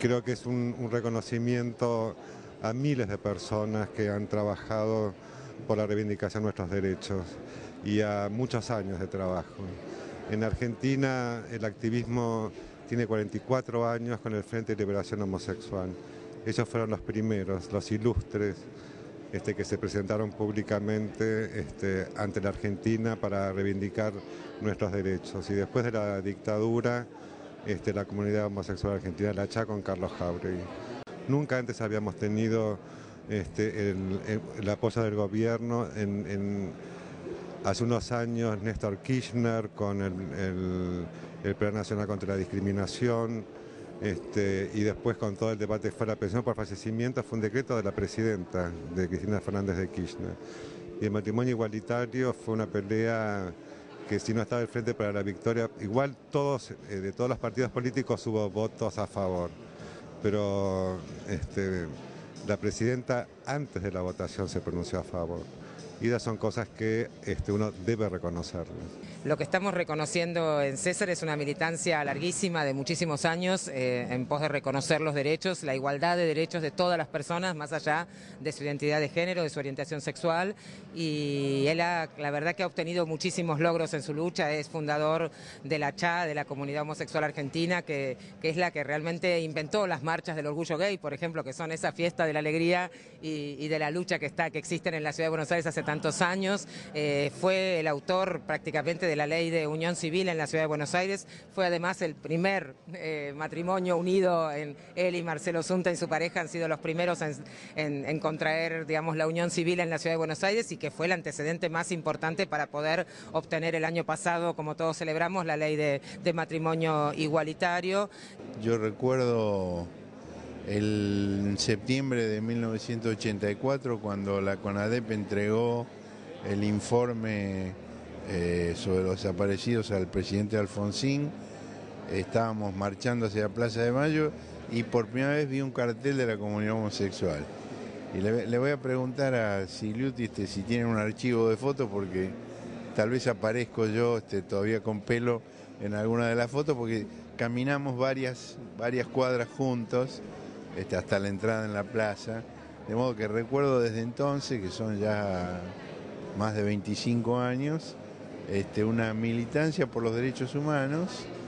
creo que es un reconocimiento a miles de personas que han trabajado por la reivindicación de nuestros derechos y a muchos años de trabajo. En Argentina el activismo tiene 44 años con el Frente de Liberación Homosexual. Ellos fueron los primeros, los ilustres, que se presentaron públicamente ante la Argentina para reivindicar nuestros derechos. Y después de la dictadura, la comunidad homosexual argentina la echó con Carlos Jáuregui. Nunca antes habíamos tenido el apoyo del gobierno. Hace unos años Néstor Kirchner con el Plan Nacional contra la Discriminación, y después con todo el debate fue la pensión por fallecimiento, fue un decreto de la presidenta, de Cristina Fernández de Kirchner. Y el matrimonio igualitario fue una pelea que si no estaba el Frente para la Victoria, igual de todos los partidos políticos hubo votos a favor, pero la presidenta antes de la votación se pronunció a favor. Y esas son cosas que uno debe reconocerlas. Lo que estamos reconociendo en César es una militancia larguísima de muchísimos años en pos de reconocer los derechos, la igualdad de derechos de todas las personas, más allá de su identidad de género, de su orientación sexual. Y él la verdad que ha obtenido muchísimos logros en su lucha, es fundador de la CHA, de la Comunidad Homosexual Argentina, que es la que realmente inventó las marchas del orgullo gay, por ejemplo, que son esa fiesta de la alegría y de la lucha que existen en la Ciudad de Buenos Aires hace tantos años. Fue el autor prácticamente de la ley de unión civil en la Ciudad de Buenos Aires, fue además el primer matrimonio unido. Él y Marcelo Zunta y su pareja han sido los primeros en contraer, digamos, la unión civil en la Ciudad de Buenos Aires, y que fue el antecedente más importante para poder obtener el año pasado, como todos celebramos, la ley de matrimonio igualitario. Yo recuerdo en septiembre de 1984, cuando la CONADEP entregó el informe sobre los desaparecidos al presidente Alfonsín. Estábamos marchando hacia la Plaza de Mayo y por primera vez vi un cartel de la comunidad homosexual. Y le voy a preguntar a Silviuti si tienen un archivo de fotos, porque tal vez aparezco yo todavía con pelo en alguna de las fotos, porque caminamos varias cuadras juntos hasta la entrada en la plaza. De modo que recuerdo desde entonces, que son ya más de 25 años, una militancia por los derechos humanos